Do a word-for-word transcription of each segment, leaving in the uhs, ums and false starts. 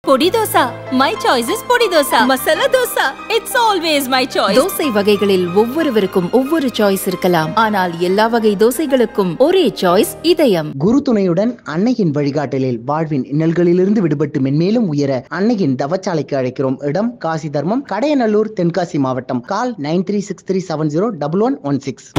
பொடி dosa. My choice is பொடி dosa. Masala dosa. It's always my choice. Dosa வகைகளில் ஒவ்வொருவருக்கும் ஒவ்வொரு சாய்ஸ் இருக்கலாம். ஆனால் எல்லா வகை தோசைகளுக்கும் ஒரே சாய்ஸ் இதயம். குரு துணையுடன் அன்னையின் வழிகாட்டலில் வாழ்வின் இன்னல்களிலிருந்து விடுபட்டு மென்மேலும் உயர அன்னையின் தவச்சாலைக்கு அழைக்கிறோம். இடம் காசி தர்மம், கடையநல்லூர், தென்காசி மாவட்டம். Call nine three six three seven zero double one one six.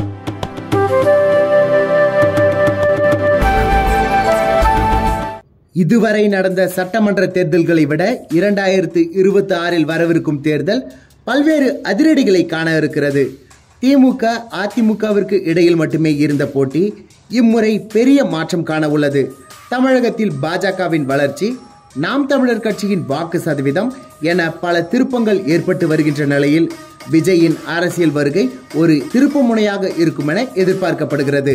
இதுவரை நடந்த சட்டமன்ற தேர்தல்களை விட இரண்டாயிரத்து இருபத்தி ஆறில் வரவிருக்கும் தேர்தல் பல்வேறு அதிரடிகளை காண இருக்கிறது. திமுக அதிமுகவிற்கு இடையில் மட்டுமே இருந்த போட்டி இம்முறை பெரிய மாற்றம் காண உள்ளது. தமிழகத்தில் பாஜகவின் வளர்ச்சி, நாம் தமிழர் கட்சியின் வாக்கு சதவீதம் என பல திருப்பங்கள் ஏற்பட்டு வருகின்ற நிலையில் விஜயின் அரசியல் வருகை ஒரு திருப்பு முனையாக இருக்கும் என எதிர்பார்க்கப்படுகிறது.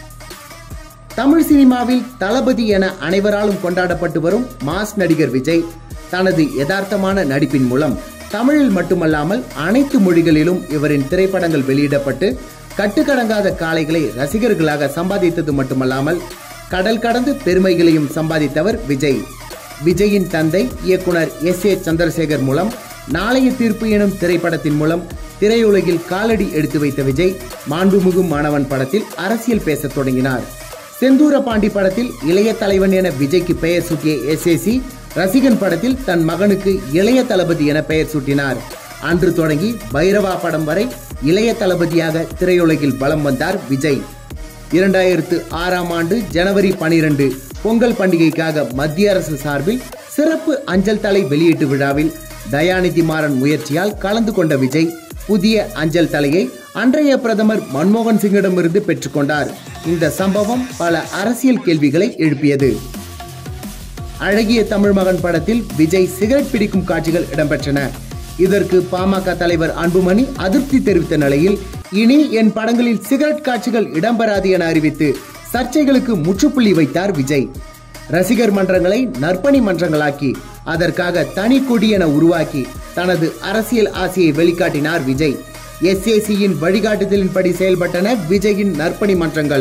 தமிழ் சினிமாவில் தளபதி என அனைவராலும் கொண்டாடப்பட்டு வரும் மாஸ் நடிகர் விஜய் தனது யதார்த்தமான நடிப்பின் மூலம் தமிழில் மட்டுமல்லாமல் அனைத்து மொழிகளிலும் இவரின் திரைப்படங்கள் வெளியிடப்பட்டு கட்டுக்கடங்காத காளைகளை ரசிகர்களாக சம்பாதித்தது மட்டுமல்லாமல் கடல் கடந்து பெருமைகளையும் சம்பாதித்தவர் விஜய். விஜயின் தந்தை இயக்குனர் எஸ் ஏ சந்திரசேகர் மூலம் நாளைய தீர்ப்பு எனும் திரைப்படத்தின் மூலம் திரையுலகில் காலடி எடுத்து வைத்த விஜய் மாண்புமிகு மாணவன் படத்தில் அரசியல் பேசத் தொடங்கினார். செந்தூர பாண்டி படத்தில் இளைய தலைவன் என விஜய்க்கு பெயர் சூட்டிய எஸ் ஏ சி ரசிகன் படத்தில் தன் மகனுக்கு இளைய தளபதி என பெயர் சூட்டினார். அன்று தொடங்கி பைரவா படம் வரை இளைய தளபதியாக திரையுலகில் வலம் வந்தார் விஜய். இரண்டாயிரத்து ஆறாம் ஆண்டு ஜனவரி பனிரெண்டு பொங்கல் பண்டிகைக்காக மத்திய அரசு சார்பில் சிறப்பு அஞ்சல் தலை வெளியீட்டு விழாவில் தயாநிதி மாறன் முயற்சியால் கலந்து கொண்ட விஜய் புதிய அஞ்சல் தலையை அன்றைய பிரதமர் மன்மோகன் சிங்கிடமிருந்து பெற்றுக்கொண்டார். இந்த சம்பவம் பல அரசியல் கேள்விகளை எழுப்பியது. அழகிய தமிழ் மகன் படத்தில் விஜய் சிகரெட் பிடிக்கும் காட்சிகள் இடம்பெற்றன. இதற்கு பாமக தலைவர் அன்புமணி அதிருப்தி தெரிவித்த நிலையில் இனி என் படங்களில் சிகரெட் காட்சிகள் இடம்பெறாது என அறிவித்து சர்ச்சைகளுக்கு முற்றுப்புள்ளி வைத்தார் விஜய். ரசிகர் மன்றங்களை நற்பணி மன்றங்களாக்கி அதற்காக தனி கொடி என உருவாக்கி தனது அரசியல் ஆசையை வெளிக்காட்டினார் விஜய். எஸ் ஏ சியின் வழிகாட்டுதலின்படி செயல்பட்டன விஜயின் நற்பணி மன்றங்கள்.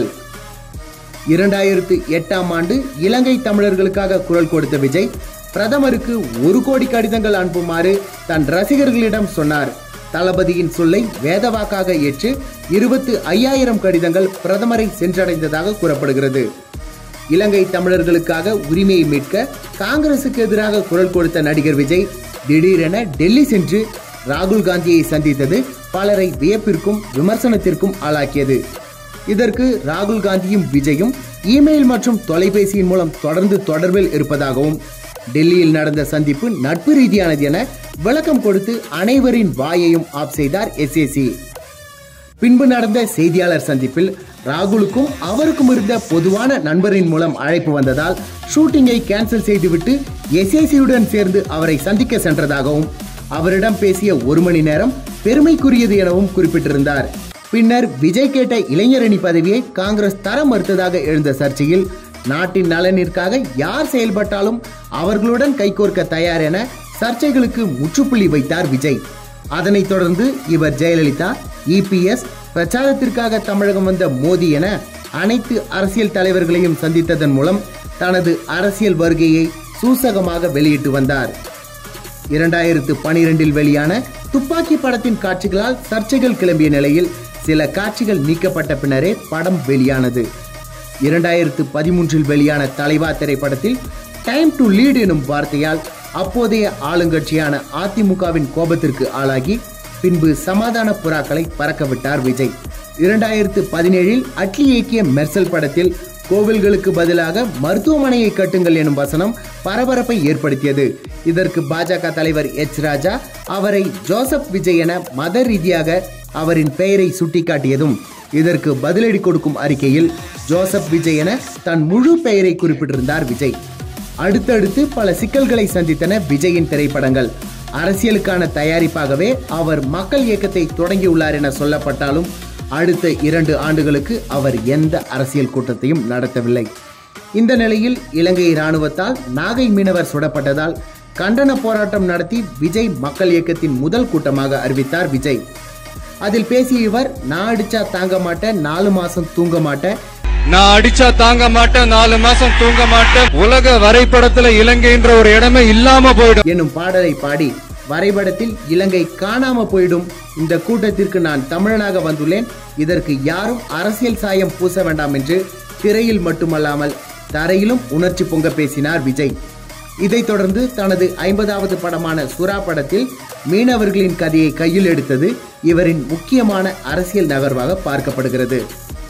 இரண்டாயிரத்து எட்டாம் ஆண்டு இலங்கை தமிழர்களுக்காக குரல் கொடுத்த விஜய் பிரதமருக்கு ஒரு கோடி கடிதங்கள் அனுப்புமாறு தன் ரசிகர்களிடம் சொன்னார். தளபதியின் சொல்லை வேதவாக்காக ஏற்று இருபத்து ஐயாயிரம் கடிதங்கள் பிரதமரை சென்றடைந்ததாக கூறப்படுகிறது. இலங்கை தமிழர்களுக்காக உரிமையை மீட்க காங்கிரசுக்கு எதிராக குரல் கொடுத்த நடிகர் விஜய் திடீரென டெல்லி சென்று ராகுல் காந்தியை சந்தித்தது பலரை வியப்பிற்கும் விமர்சனத்திற்கும் ஆளாக்கியது. இதற்கு ராகுல் காந்தியும் விஜயும் இமெயில் மற்றும் தொலைபேசியின் மூலம் தொடர்ந்து தொடர்பில் இருப்பதாகவும் டெல்லியில் நடந்த சந்திப்பு நட்பு ரீதியானது என விளக்கம் கொடுத்து அனைவரின் வாயையும் ஆஃப் செய்தார் எஸ் ஏ சி. பின்பு நடந்த செய்தியாளர் சந்திப்பில் ராகுலுக்கும் அவருக்கும் இருந்த பொதுவான நண்பரின் மூலம் அழைப்பு வந்ததால் ஷூட்டிங்கை கேன்சல் செய்துவிட்டு எஸ் ஏ சியுடன் சேர்ந்து அவரை சந்திக்க சென்றதாகவும் அவரிடம் பேசிய ஒரு மணி நேரம் பெருமைக்குரியது எனவும் குறிப்பிட்டிருந்தார். பின்னர் விஜய் கேட்ட இளைஞரணி பதவியை காங்கிரஸ் தர மறுத்ததாக எழுந்த சர்ச்சையில் நாட்டின் நலனிற்காக யார் செயல்பட்டாலும் அவர்களுடன் கைகோர்க்க தயார் என சர்ச்சைகளுக்கு முற்றுப்புள்ளி வைத்தார் விஜய். அதனைத் தொடர்ந்து இவர் ஜெயலலிதா, இ பி எஸ், பிரச்சாரத்திற்காக தமிழகம் வந்த மோடி என அனைத்து அரசியல் தலைவர்களையும் சந்தித்ததன் மூலம் தனது அரசியல் வருகையை சூசகமாக வெளியிட்டு வந்தார். இரண்டாயிரத்து பனிரெண்டில் வெளியான துப்பாக்கி படத்தின் காட்சிகளால் சர்ச்சைகள் கிளம்பிய நிலையில் சில காட்சிகள் நீக்கப்பட்ட பின்னரே படம் வெளியானது. இரண்டாயிரத்து பதிமூன்றில் வெளியான தலைவா திரைப்படத்தில் டைம் டு லீட் எனும் வார்த்தையால் அப்போதைய ஆளுங்கட்சியான அதிமுகவின் கோபத்திற்கு ஆளாகி பின்பு சமாதான புறாக்களை பறக்கவிட்டார் விஜய். இரண்டாயிரத்து பதினேழில் அட்லி இயக்கிய மெர்சல் படத்தில் கோவில்களுக்கு பதிலாக மருத்துவமனையை கட்டுங்கள் எனும் வசனம் பரபரப்பை ஏற்படுத்தியது. இதற்கு பாஜக தலைவர் எச் ராஜா அவரை ஜோசப் விஜய் என மத ரீதியாக அவரின் பெயரை சுட்டிக்காட்டியதும் இதற்கு பதிலடி கொடுக்கும் அறிக்கையில் ஜோசப் விஜய் என தன் முழு பெயரை குறிப்பிட்டிருந்தார் விஜய். அடுத்தடுத்து பல சிக்கல்களை சந்தித்தன விஜயின் திரைப்படங்கள். அரசியலுக்கான தயாரிப்பாகவே அவர் மக்கள் இயக்கத்தை தொடங்கியுள்ளார் என சொல்லப்பட்டாலும் அடுத்த இரண்டு ஆண்டுகளுக்கு அவர் எந்த அரசியல் கூட்டத்தையும் நடத்தவில்லை. இந்த நிலையில் இலங்கை இராணுவத்தால் நாகை மீனவர் சுடப்பட்டதால் கண்டன போராட்டம் நடத்தி விஜய் மக்கள் இயக்கத்தின் முதல் கூட்டமாக அறிவித்தார் விஜய். அதில் பேசிய இவர், நான் அடிச்சா தாங்க மாட்டேன், நாலு மாசம் தூங்க மாட்டேன், நான் அடிச்சா தாங்க மாட்டேன், நாலு மாசம் தூங்க மாட்டேன், உலக வரைபடத்துல இலங்கைன்ற ஒரு இடமே இல்லாம போயிடும் எனும் பாடலை பாடி வரைபடத்தில் இலங்கை காணாம போயிடும். இந்த கூட்டத்திற்கு நான் தமிழனாக வந்துள்ளேன், இதற்கு யாரும் அரசியல் சாயம் பூச வேண்டாம் என்று திரையில் மட்டுமல்லாமல் தரையிலும் உணர்ச்சி பொங்க பேசினார் விஜய். இதைத் தொடர்ந்து தனது ஐம்பதாவது படமான சுறா படத்தில் மீனவர்களின் கதையை கையில் எடுத்தது இவரின் முக்கியமான அரசியல் நகர்வாக பார்க்கப்படுகிறது.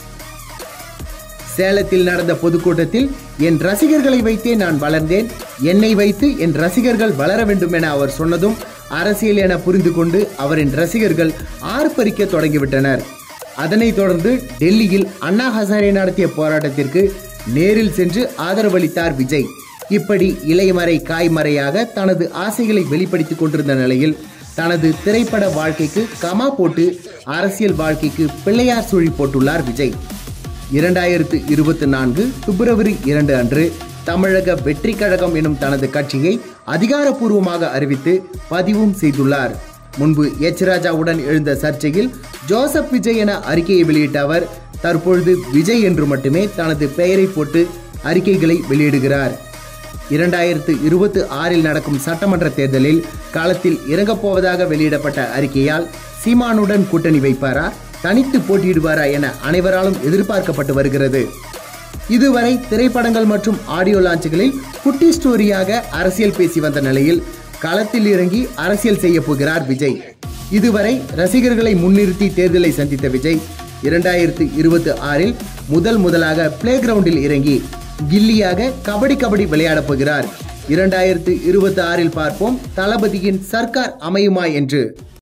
சேலத்தில் நடந்த பொதுக்கூட்டத்தில் என் ரசிகர்களை வைத்தே நான் வளர்ந்தேன், என்னை வைத்து என் ரசிகர்கள் வளர வேண்டும் என அவர் சொன்னதும் அரசியல் என புரிந்து கொண்டு அவரின் ரசிகர்கள் ஆர்ப்பரிக்க தொடங்கிவிட்டனர். அதனைத் தொடர்ந்து டெல்லியில் அண்ணா ஹசாரே நடத்திய போராட்டத்திற்கு நேரில் சென்று ஆதரவளித்தார் விஜய். இப்படி இலைமறை காய்மறையாக தனது ஆசைகளை வெளிப்படுத்திக் கொண்டிருந்த நிலையில் தனது திரைப்பட வாழ்க்கைக்கு கமா போட்டு அரசியல் வாழ்க்கைக்கு பிள்ளையார் சுழி போட்டுள்ளார் விஜய். இரண்டாயிரத்து இருபத்தி நான்கு பிப்ரவரி இரண்டு அன்று தமிழக வெற்றி கழகம் எனும் தனது கட்சியை அதிகாரப்பூர்வமாக அறிவித்து பதிவும் செய்துள்ளார். முன்பு எச் ராஜாவுடன் எழுந்த சர்ச்சையில் ஜோசப் விஜய் என அறிக்கையை வெளியிட்ட அவர் தற்பொழுது விஜய் என்று மட்டுமே தனது பெயரை போட்டு அறிக்கைகளை வெளியிடுகிறார். இரண்டாயிரத்து இருபத்தி ஆறில் நடக்கும் சட்டமன்ற தேர்தலில் களத்தில் இறங்கப் போவதாக வெளியிடப்பட்ட அறிக்கையால் சீமானுடன் கூட்டணி வைப்பாரா, தனித்து போட்டியிடுவாரா என அனைவராலும் எதிர்பார்க்கப்பட்டு வருகிறது. இதுவரை திரைப்படங்கள் மற்றும் ஆடியோ லான்ச்சுகளில் குட்டி ஸ்டோரியாக அரசியல் பேசி வந்த நிலையில் களத்தில் இறங்கி அரசியல் செய்ய போகிறார் விஜய். இதுவரை ரசிகர்களை முன்னிறுத்தி தேர்தலை சந்தித்த விஜய் இரண்டாயிரத்து இருபத்தி ஆறில் முதல் முதலாக பிளே கிரவுண்டில் இறங்கி கில்லியாக கபடி கபடி விளையாடப் போகிறார். இரண்டாயிரத்து இருபத்தி ஆறில் பார்ப்போம் தளபதியின் சர்க்கார் அமையுமா என்று.